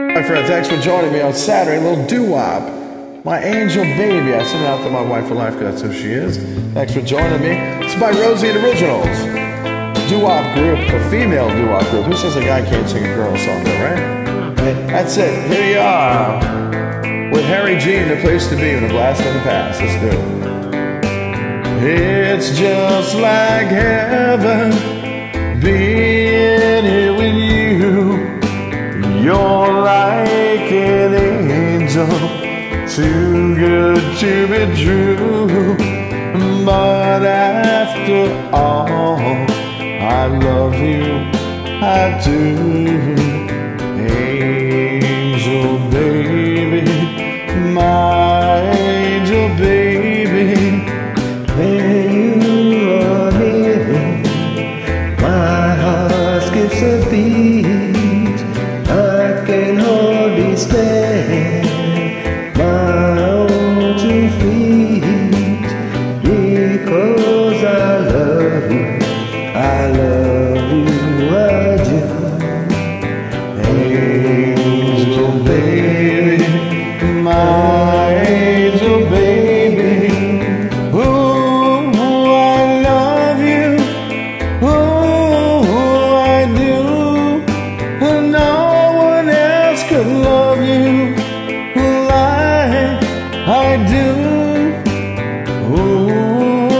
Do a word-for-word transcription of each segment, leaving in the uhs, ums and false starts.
My friend, thanks for joining me on Saturday. A little doo-wop. My angel baby. I sent it out to my wife for life because that's who she is. Thanks for joining me. It's by Rosie and Originals. Doo-wop group, a female doo-wop group. Who says a guy can't sing a girl song though, right? That's it. Here you are. With Harry Jean, The Place to Be, with a blast in the past. Let's do it. It's just like heaven being here with you. You're like an angel, too good to be true. But after all, I love you, I do. Angel baby, my angel baby. When you are near, my heart skips a beat. I can hardly stand my own two feet, because I love you, I love you, I do. Angel baby, my angel baby. Ooh, I love you, ooh, I do. And no one else could love you like I do. Ooh.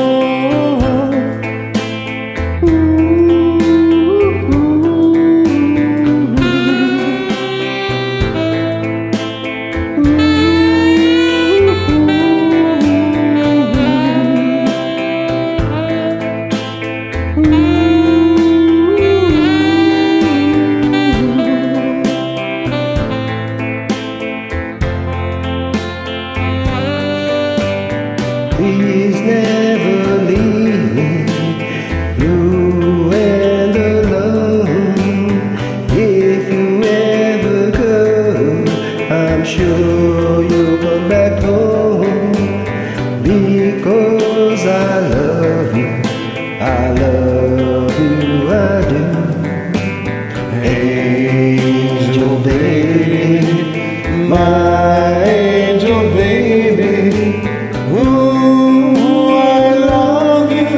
Please never leave me, you and alone. If you ever go, I'm sure you'll come back home, because I love you, I love you, I do. Angel baby, my angel baby. Ooh, I love you,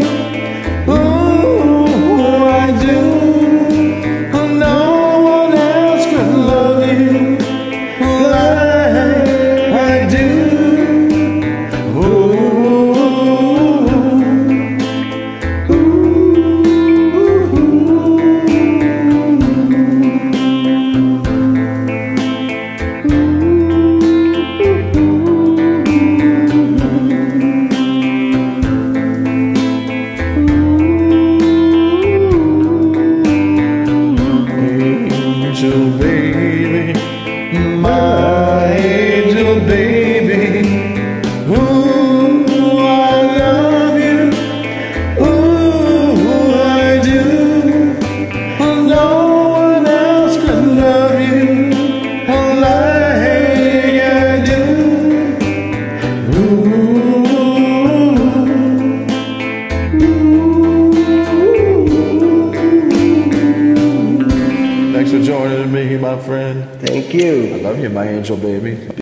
ooh, I do. No one else could love you like I do. Ooh, angel baby, my angel baby. Ooh, I love you, ooh, I do. No one else could love you like I do. Ooh, thanks for joining me, my friend. thank you. I love you, my angel baby.